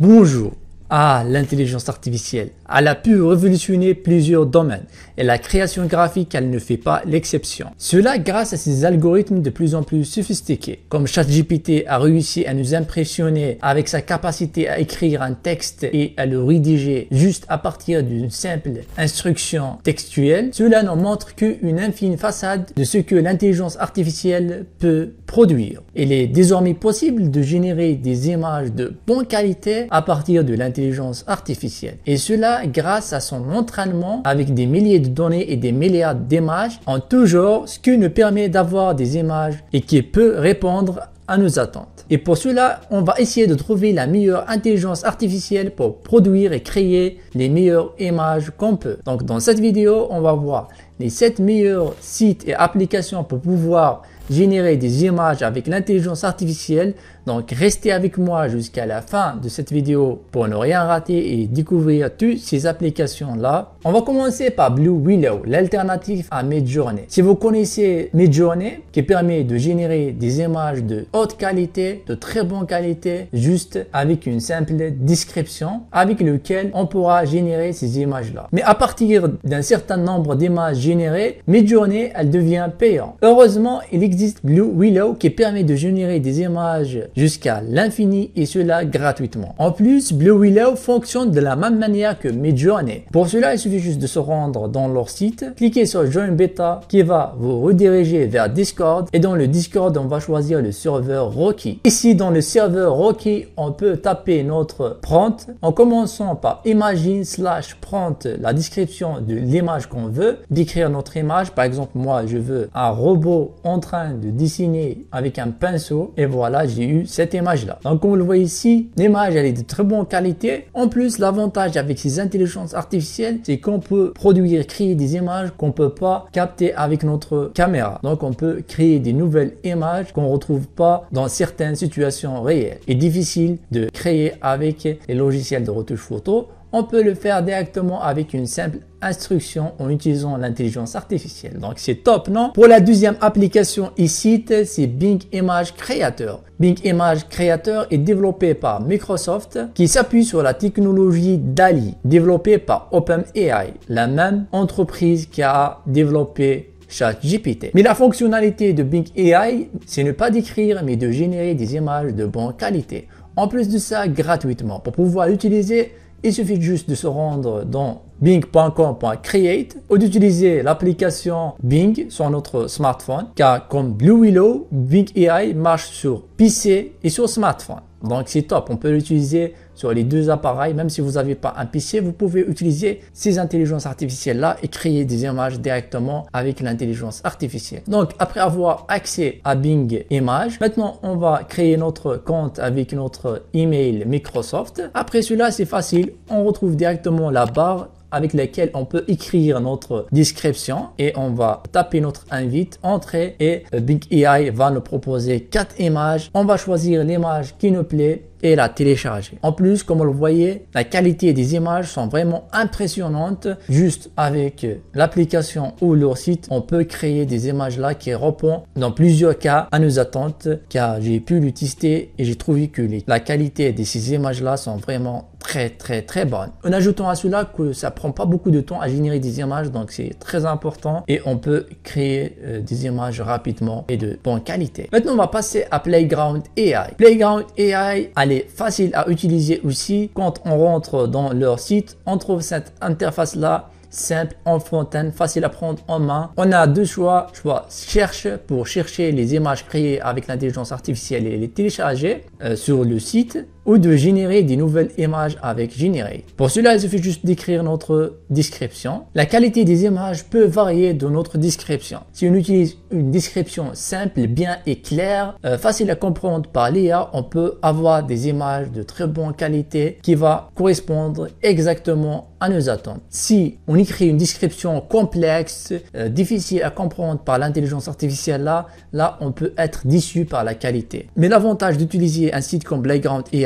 Bonjour. L'intelligence artificielle, elle a pu révolutionner plusieurs domaines et la création graphique, elle ne fait pas l'exception. Cela grâce à ses algorithmes de plus en plus sophistiqués. Comme ChatGPT a réussi à nous impressionner avec sa capacité à écrire un texte et à le rédiger juste à partir d'une simple instruction textuelle, cela nous montre qu'une infime façade de ce que l'intelligence artificielle peut produire. Il est désormais possible de générer des images de bonne qualité à partir de l'intelligence artificielle. Et cela grâce à son entraînement avec des milliers de données et des milliards d'images en tout genre, ce qui nous permet d'avoir des images et qui peut répondre à nos attentes. Et pour cela, on va essayer de trouver la meilleure intelligence artificielle pour produire et créer les meilleures images qu'on peut. Donc dans cette vidéo, on va voir les 7 meilleurs sites et applications pour pouvoir générer des images avec l'intelligence artificielle. Donc restez avec moi jusqu'à la fin de cette vidéo pour ne rien rater et découvrir toutes ces applications là. On va commencer par Blue Willow, l'alternative à Midjourney. Si vous connaissez Midjourney, qui permet de générer des images de haute qualité, de très bonne qualité, juste avec une simple description avec lequel on pourra générer ces images là. Mais à partir d'un certain nombre d'images générées, Midjourney elle devient payante. Heureusement, il existe Blue Willow qui permet de générer des images jusqu'à l'infini et cela gratuitement. En plus, Blue Willow fonctionne de la même manière que Midjourney. Pour cela, il suffit juste de se rendre dans leur site, cliquer sur Join Beta qui va vous rediriger vers Discord et dans le Discord, on va choisir le serveur Rocky. Ici, dans le serveur Rocky, on peut taper notre prompt en commençant par imagine/prompt la description de l'image qu'on veut, décrire notre image. Par exemple, moi, je veux un robot en train de dessiner avec un pinceau et voilà, j'ai eu cette image là. Donc comme vous le voyez ici, l'image elle est de très bonne qualité. En plus, l'avantage avec ces intelligences artificielles, c'est qu'on peut produire, créer des images qu'on peut pas capter avec notre caméra. Donc on peut créer des nouvelles images qu'on retrouve pas dans certaines situations réelles et difficiles de créer avec les logiciels de retouche photo. On peut le faire directement avec une simple instruction en utilisant l'intelligence artificielle. Donc c'est top, non? Pour la deuxième application ici, c'est Bing Image Creator. Bing Image Creator est développé par Microsoft qui s'appuie sur la technologie DALL-E développée par OpenAI, la même entreprise qui a développé ChatGPT. Mais la fonctionnalité de Bing AI, c'est ne pas d'écrire mais de générer des images de bonne qualité. En plus de ça, gratuitement. Pour pouvoir l'utiliser, il suffit juste de se rendre dans bing.com.create ou d'utiliser l'application Bing sur notre smartphone car comme Blue Willow, Bing AI marche sur PC et sur smartphone. Donc c'est top, on peut l'utiliser sur les deux appareils. Même si vous n'avez pas un PC, vous pouvez utiliser ces intelligences artificielles là et créer des images directement avec l'intelligence artificielle. Donc après avoir accès à Bing Images, maintenant on va créer notre compte avec notre email Microsoft. Après cela, c'est facile, on retrouve directement la barre avec laquelle on peut écrire notre description et on va taper notre invite, entrer et Bing AI va nous proposer 4 images. On va choisir l'image qui nous plaît et la télécharger. En plus, comme vous le voyez, la qualité des images sont vraiment impressionnantes. Juste avec l'application ou leur site, on peut créer des images là qui répondent dans plusieurs cas à nos attentes car j'ai pu le tester et j'ai trouvé que la qualité de ces images là sont vraiment très bonne. En ajoutant à cela que ça prend pas beaucoup de temps à générer des images, donc c'est très important et on peut créer des images rapidement et de bonne qualité. Maintenant, on va passer à Playground AI. Playground AI, elle est facile à utiliser aussi. Quand on rentre dans leur site, on trouve cette interface là simple, enfantine, facile à prendre en main. On a deux choix. Choix cherche pour chercher les images créées avec l'intelligence artificielle et les télécharger sur le site ou de générer des nouvelles images avec Generate. Pour cela, il suffit juste d'écrire notre description. La qualité des images peut varier de notre description. Si on utilise une description simple, bien et claire, facile à comprendre par l'IA, on peut avoir des images de très bonne qualité qui va correspondre exactement à nos attentes. Si on écrit une description complexe, difficile à comprendre par l'intelligence artificielle, là on peut être déçu par la qualité. Mais l'avantage d'utiliser un site comme Playground AI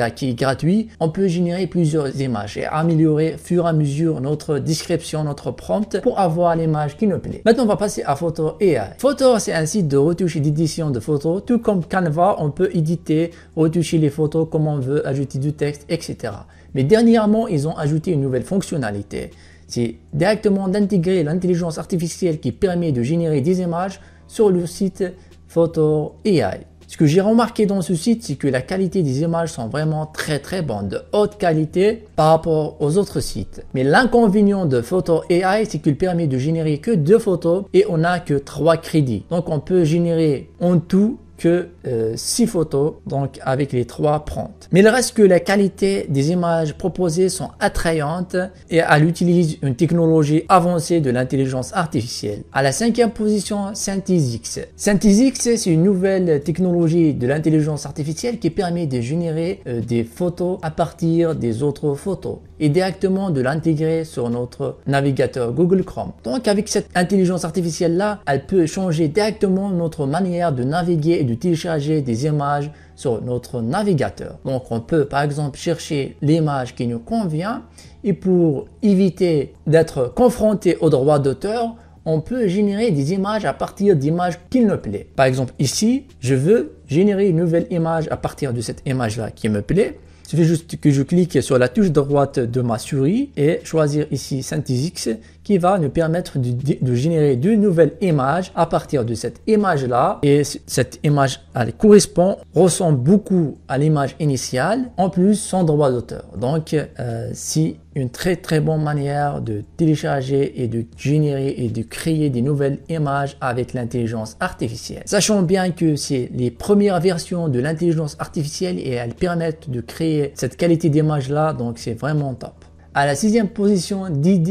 IA qui est gratuit, on peut générer plusieurs images et améliorer au fur et à mesure notre description, notre prompt pour avoir l'image qui nous plaît. Maintenant, on va passer à Photo AI. Photo, c'est un site de retouche et d'édition de photos. Tout comme Canva, on peut éditer, retoucher les photos comme on veut, ajouter du texte, etc. Mais dernièrement, ils ont ajouté une nouvelle fonctionnalité. C'est directement d'intégrer l'intelligence artificielle qui permet de générer des images sur le site Photo AI. Ce que j'ai remarqué dans ce site, c'est que la qualité des images sont vraiment très bonnes, de haute qualité par rapport aux autres sites. Mais l'inconvénient de Photo AI, c'est qu'il permet de générer que 2 photos et on n'a que 3 crédits. Donc on peut générer en tout que 6 photos, donc avec les 3 prompts. Mais il reste que la qualité des images proposées sont attrayantes et elle utilise une technologie avancée de l'intelligence artificielle. À la 5e position, Synthetix. Synthetix, c'est une nouvelle technologie de l'intelligence artificielle qui permet de générer des photos à partir des autres photos et directement de l'intégrer sur notre navigateur Google Chrome. Donc avec cette intelligence artificielle là, elle peut changer directement notre manière de naviguer et de télécharger des images sur notre navigateur. Donc on peut par exemple chercher l'image qui nous convient et pour éviter d'être confronté aux droits d'auteur, on peut générer des images à partir d'images qui nous plaît. Par exemple ici, je veux générer une nouvelle image à partir de cette image là qui me plaît. Il suffit juste que je clique sur la touche droite de ma souris et choisir ici Synthetix qui va nous permettre de générer de nouvelles images à partir de cette image-là. Et cette image, elle correspond, ressemble beaucoup à l'image initiale, en plus sans droit d'auteur. Donc, c'est une très bonne manière de télécharger et de générer et de créer des nouvelles images avec l'intelligence artificielle. Sachant bien que c'est les premières versions de l'intelligence artificielle et elles permettent de créer cette qualité d'image-là, donc c'est vraiment top. À la 6e position,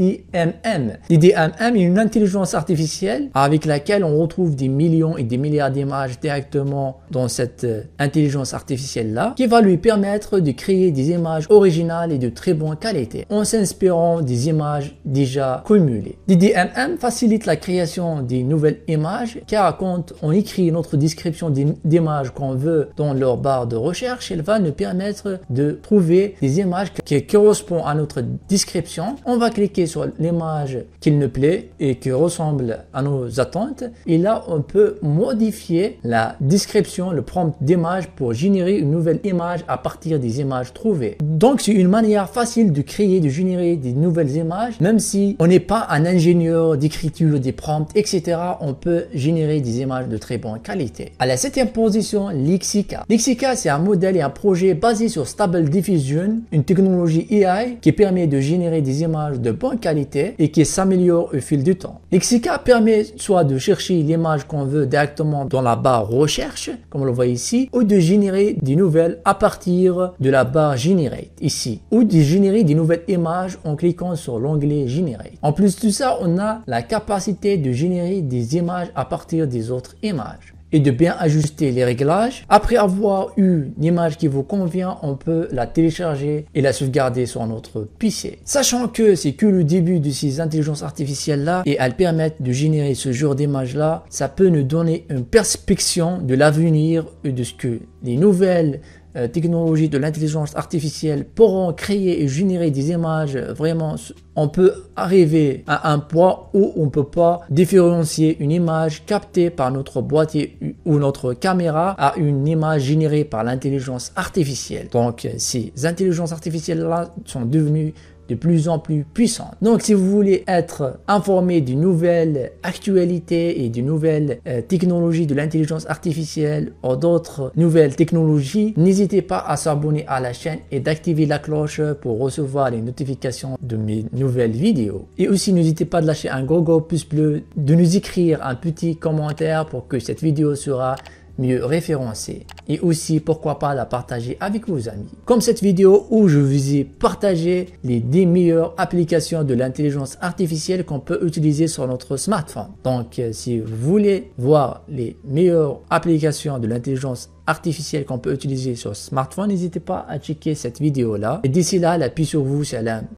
DDMM. DDMM est une intelligence artificielle avec laquelle on retrouve des millions et des milliards d'images directement dans cette intelligence artificielle-là, qui va lui permettre de créer des images originales et de très bonne qualité, en s'inspirant des images déjà cumulées. DDMM facilite la création des nouvelles images, car quand on écrit notre description d'images qu'on veut dans leur barre de recherche, elle va nous permettre de trouver des images qui correspondent à notre description. On va cliquer sur l'image qui nous plaît et qui ressemble à nos attentes et là on peut modifier la description, le prompt d'image pour générer une nouvelle image à partir des images trouvées. Donc c'est une manière facile de créer, de générer des nouvelles images, même si on n'est pas un ingénieur d'écriture des prompts, etc. On peut générer des images de très bonne qualité. À la 7e position, Lexica. Lexica, c'est un modèle et un projet basé sur Stable Diffusion, une technologie AI qui permet de générer des images de bonne qualité et qui s'améliore au fil du temps. Lexica permet soit de chercher l'image qu'on veut directement dans la barre recherche, comme on le voit ici, ou de générer des nouvelles à partir de la barre Generate ici, ou de générer des nouvelles images en cliquant sur l'onglet Generate. En plus de ça, on a la capacité de générer des images à partir des autres images et de bien ajuster les réglages. Après avoir eu l'image qui vous convient, on peut la télécharger et la sauvegarder sur notre PC. Sachant que c'est que le début de ces intelligences artificielles là et elles permettent de générer ce genre d'images là, ça peut nous donner une perspective de l'avenir et de ce que les nouvelles technologies de l'intelligence artificielle pourront créer et générer des images. Vraiment, on peut arriver à un point où on ne peut pas différencier une image captée par notre boîtier ou notre caméra à une image générée par l'intelligence artificielle. Donc ces intelligences artificielles là sont devenues de plus en plus puissante. Donc si vous voulez être informé des nouvelles actualités et des nouvelles technologies de l'intelligence artificielle ou d'autres nouvelles technologies, n'hésitez pas à s'abonner à la chaîne et d'activer la cloche pour recevoir les notifications de mes nouvelles vidéos. Et aussi n'hésitez pas de lâcher un gros pouce bleu, de nous écrire un petit commentaire pour que cette vidéo sera mieux référencée, et aussi pourquoi pas la partager avec vos amis. Comme cette vidéo où je vous ai partagé les 10 meilleures applications de l'intelligence artificielle qu'on peut utiliser sur notre smartphone. Donc si vous voulez voir les meilleures applications de l'intelligence artificielle qu'on peut utiliser sur smartphone, n'hésitez pas à checker cette vidéo là. Et d'ici là, la paix sur vous, salam.